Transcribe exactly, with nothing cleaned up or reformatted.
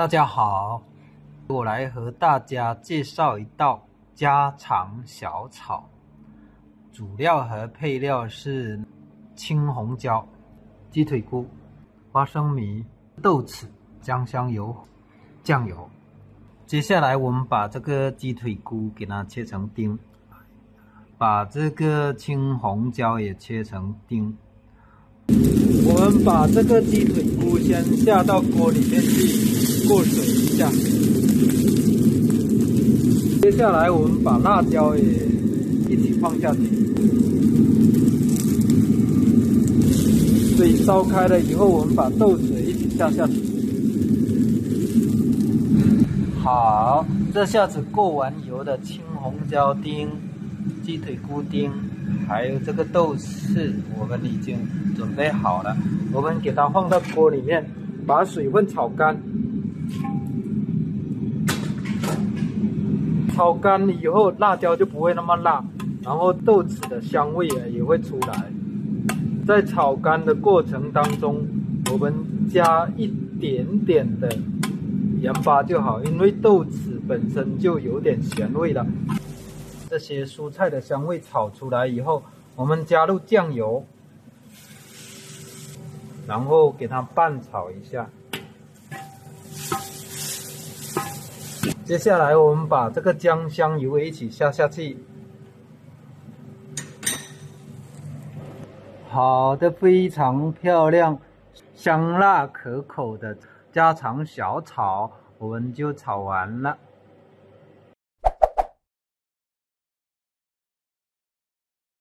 大家好，我来和大家介绍一道家常小炒，主料和配料是青红椒、鸡腿菇、花生米、豆豉、姜香油、酱油。接下来我们把这个鸡腿菇给它切成丁，把这个青红椒也切成丁。我们把这个鸡腿菇先下到锅里面去过水一下。接下来我们把辣椒也一起放下去。水烧开了以后，我们把豆豉一起下下去。好，这下子过完油的青红椒丁、鸡腿菇丁，还有这个豆豉，我们已经准备好了。我们给它放到锅里面，把水分炒干。炒干以后，辣椒就不会那么辣，然后豆豉的香味也会出来。在炒干的过程当中，我们加一点点的盐巴就好，因为豆豉本身就有点咸味了。这些蔬菜的香味炒出来以后，我们加入酱油，然后给它拌炒一下。接下来我们把这个姜香油一起下下去。好的，非常漂亮，香辣可口的家常小炒，我们就炒完了。